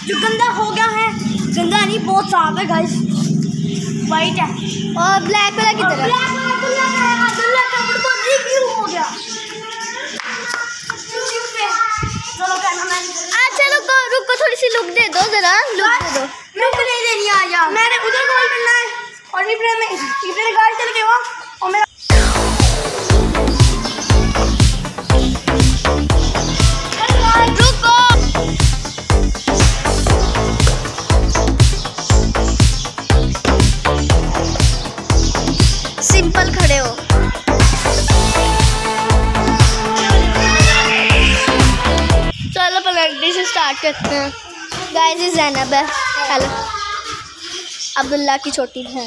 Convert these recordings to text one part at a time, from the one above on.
जो गंदा हो गया है, गंदा नहीं बहुत साफ है गाइस, वाइट है और ब्लैक वाला किधर है? अब्दुल्ला का फुटबॉल रिव्यू हो गया। अच्छा रुको थोड़ी सी लुक दे दो जरा, लुक दे दो। लुक नहीं देनी आ जा, मैंने उधर गोल करना है और इब्राहिम गाड़ी चल के वो और मेरा रुको सिंपल खड़े हो। चलो पेनल्टी से स्टार्ट करते हैं। गाइस ये ज़ैनब है, हेलो, अब्दुल्ला की छोटी बहन।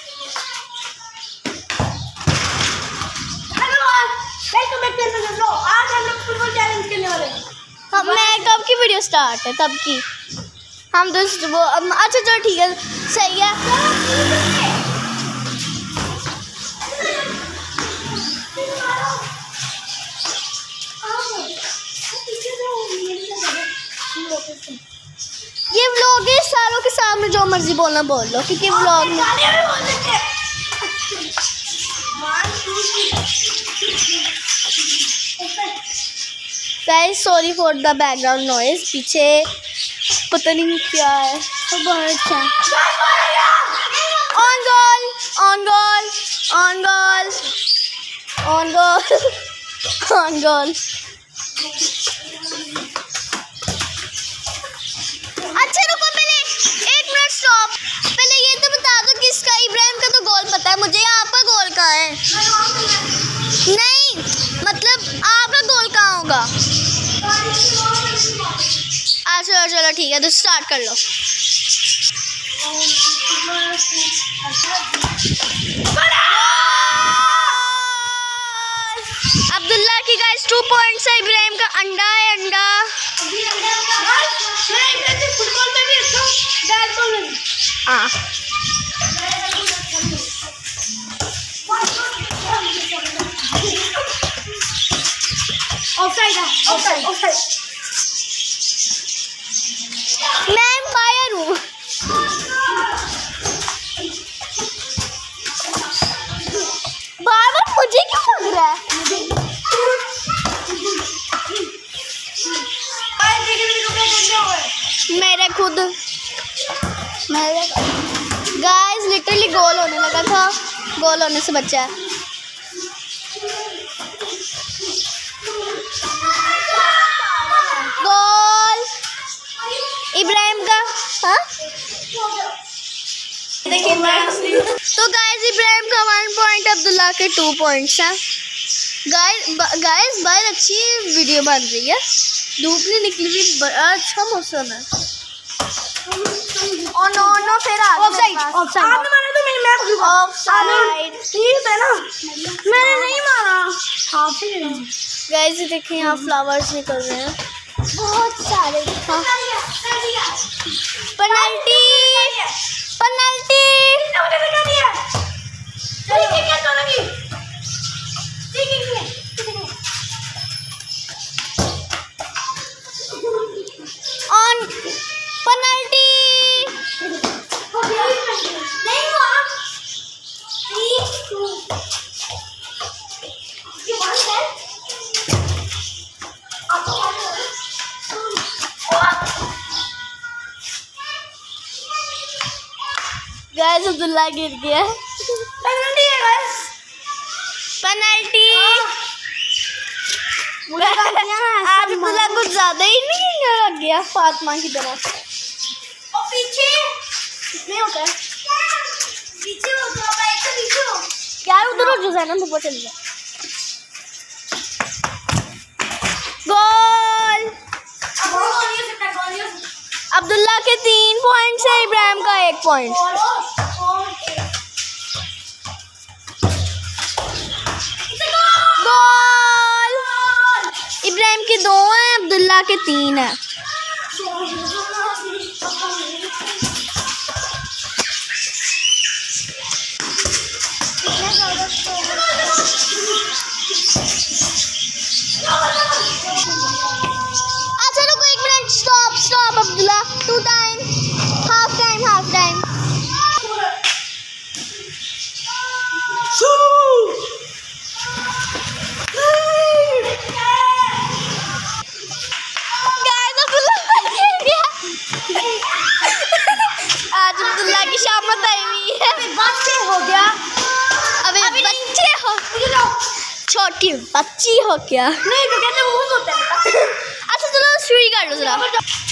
Welcome back to another video. आज हम लोग फुटबॉल चैलेंज खेलने वाले हैं। हाँ, मैं कब की वीडियो स्टार्ट है, तब की हम तो वो अच्छा चलो ठीक है, सही है। ये व्लॉग है, सारों के सामने जो मर्जी बोलना बोल लो, क्योंकि व्लॉग में guys sorry for the background noise, पीछे पता नहीं क्या है, तो बहुत अच्छा। Own goal own goal own goal own goal own goal. अच्छा रुको, पहले 1 मिनट स्टॉप, पहले ये तो बता दो किसका, इब्राहिम का तो गोल पता है मुझे, आपका गोल कहाँ है? नहीं मतलब आपका गोल कहाँ होगा? चलो चलो ठीक है, तो स्टार्ट कर लो। अब्दुल्ला की गाइस 2 पॉइंट्स है, इब्राहिम का अंडा है, अंडा। फुटबॉल में भी अच्छा बैट बॉल में। हाँ ऑफसाइड है, ऑफसाइड ऑफसाइड। मैं एम्पायर हूँ। बार बार मुझे क्यों लग रहा है? मेरे खुद गाइस लिटरली गोल होने लगा था, गोल होने से बचा है। गोल इब्राहिम का। हाँ देखिए तो गाइस इब्राहिम का 1 पॉइंट, अब्दुल्ला के 2 पॉइंट्स हैं। गाइस बाहर अच्छी वीडियो बन रही है, धूप नहीं निकली हुई, अच्छा मौसम है। और नो फिर ऑफसाइड ऑफसाइड आपने मारा तो मैं ऑफसाइड ठीक है ना, मैंने नहीं मारा। हाँ फिर गाइस देखिए यहाँ फ्लावर्स निकल रहे हैं बहुत सारे। हाँ penalty penalty on penalty. Guys Abdullah गिर गया, पेनल्टी है गाइस, पेनल्टी। आज अब्दुल्ला कुछ ज्यादा ही नहीं लग गया फातिमा की तरह। और पीछे नहीं होता है, पीछे होता है, तो पीछे हो यार उधर हो जो ना ऊपर चल गया। गोल अब्दुल्ला के 3 पॉइंट्स है, इब्राहिम का 1 पॉइंट। गोल इब्राहिम के 2 हैं, अब्दुल्ला के 3 हैं। अच्छा रुको 1 मिनट, स्टॉप स्टॉप अब्दुल्ला, तू अब्दुल्ला की शामत आई हुई है। बच्चे हो गया। अबे बच्चे हो, छोटी बच्ची हो क्या? नहीं तो कहते वो होता है। अच्छा चलो शुरू कर लो जरा।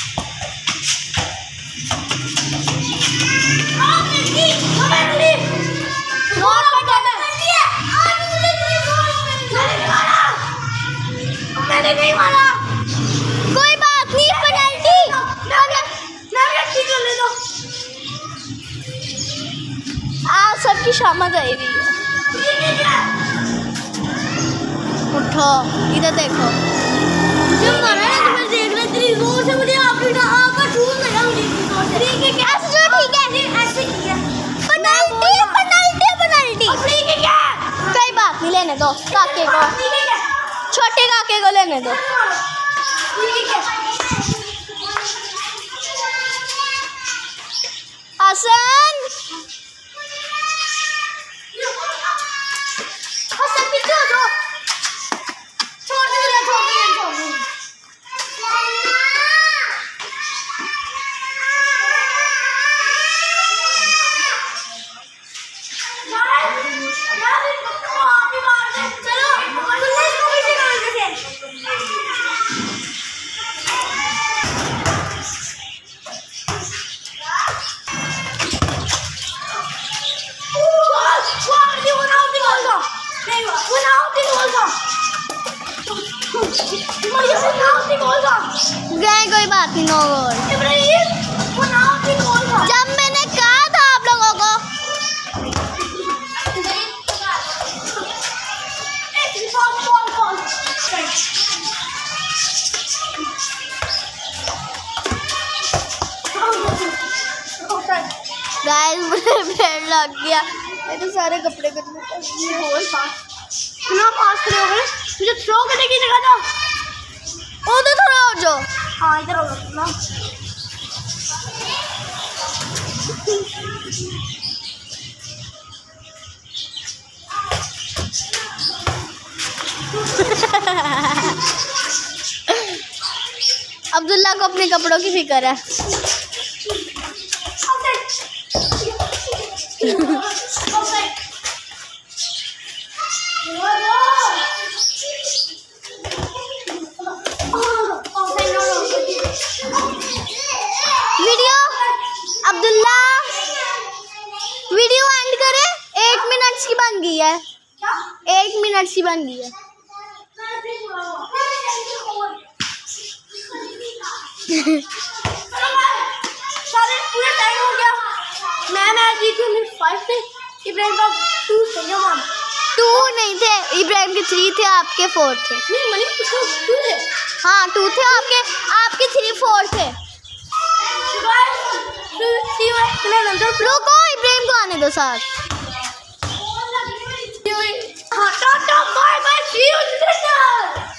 मैंने नहीं मारा। कोई बात नहीं, पेनल्टी। ले दो। आप सबकी शामत आई हुई है। उठो, इधर देखो। जब मारा है तो मैं देख रही थी जोर से, मुझे आपका ठूस लगा मुझे जोर से। ठीक है क्या? ऐसे जो ठीक है, ऐसे किया। Penalty penalty penalty. ठीक है क्या? कोई बात नहीं, लेने दो काके को, ठीक है क्या? छोटे काके को लेने दो। ठीक है क्या? हसन पीछे हो जाओ। छोड़ दे। गए, कोई बात नहीं, नो गोल। जब मैंने कहा था आप लोगों को। गाइस मुझे पेड़ लग गया, मेरे सारे कपड़े कितना पास खड़े हो गए। मुझे थ्रो करने की जगह था। उधर थोड़ा और जो। हाँ इधर हो ना। अब्दुल्ला को अपने कपड़ों की फिक्र है। अब्दुल्ला वीडियो एंड करे। 8 मिनट्स की बन गई है। 8 मिनट्स की बन गई है। सारे पूरा टाइम हो गया। मैं जीती हूँ 5 से। इब्राहिम का 2 थे। 2 नहीं थे, इब्राहिम के 3 थे, आपके 4 थे। नहीं मनी उसका 2 थे। हाँ 2 थे, आपके 3 4 थे। रुको, इब्राहिम को आने दो साथ। Tata bye bye, see you letter.